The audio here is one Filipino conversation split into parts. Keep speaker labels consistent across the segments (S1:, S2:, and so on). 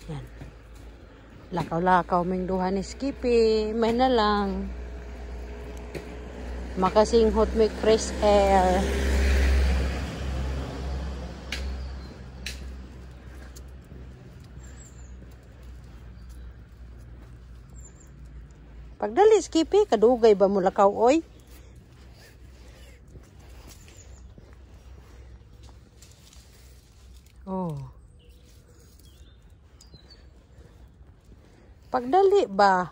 S1: Yan. Lakaw-lakaw ming duha ni Skippy. May na lang. Makasinghot may fresh air. Pagdali Skippy, kadugay ba mo lakaw oy? Oh. Pagdali ba?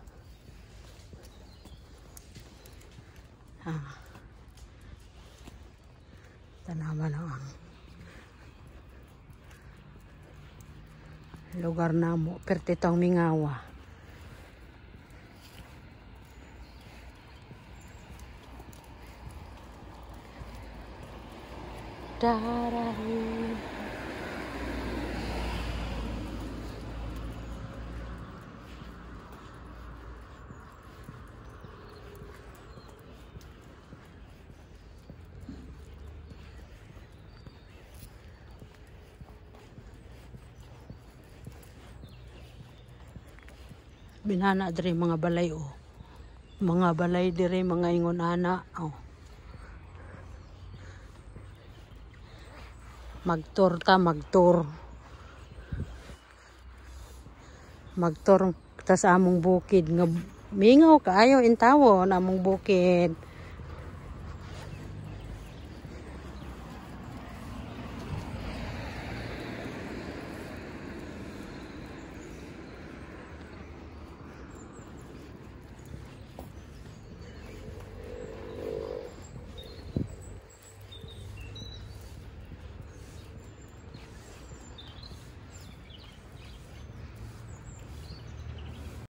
S1: Tanaman lang ang lugar na mo. Pertitong Mingawa. Darahin. Binana dire mga balay oh. Mga balay dire mga ingon ana oh. Magtur ta magtur. Magtur ta sa among bukid nga mingaw kaayo intawo na among bukid.